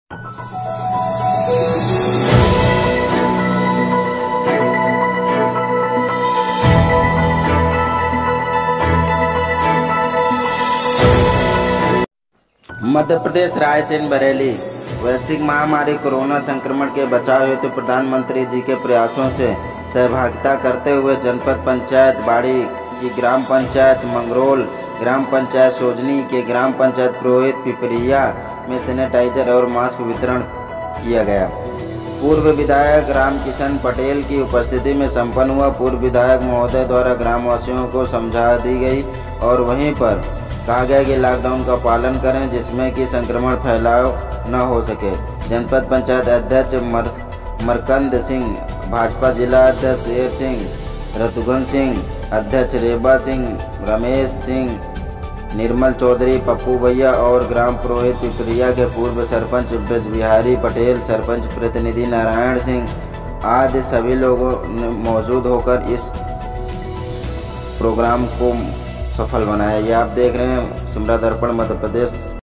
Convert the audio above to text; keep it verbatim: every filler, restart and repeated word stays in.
मध्य प्रदेश रायसेन बरेली। वैश्विक महामारी कोरोना संक्रमण के बचाव हेतु तो प्रधानमंत्री जी के प्रयासों से सहभागिता करते हुए जनपद पंचायत बाड़ी की ग्राम पंचायत मंगरोल, ग्राम पंचायत सोजनी के ग्राम पंचायत पुरोहित पिपरिया में सैनिटाइजर और मास्क वितरण किया गया। पूर्व विधायक रामकिशन पटेल की उपस्थिति में संपन्न हुआ। पूर्व विधायक महोदय द्वारा ग्रामवासियों को समझा दी गई और वहीं पर कहा गया कि लॉकडाउन का पालन करें जिसमें कि संक्रमण फैलाव न हो सके। जनपद पंचायत अध्यक्ष मर, मरकंद सिंह, भाजपा जिला अध्यक्ष शेर सिंह, ऋतुघन सिंह, अध्यक्ष रेबा सिंह, रमेश सिंह, निर्मल चौधरी, पप्पू भैया और ग्राम पुरोहित पिपरिया के पूर्व सरपंच ब्रज बिहारी पटेल, सरपंच प्रतिनिधि नारायण सिंह आदि सभी लोगों ने मौजूद होकर इस प्रोग्राम को सफल बनाया। ये आप देख रहे हैं सिमरा दर्पण मध्य प्रदेश।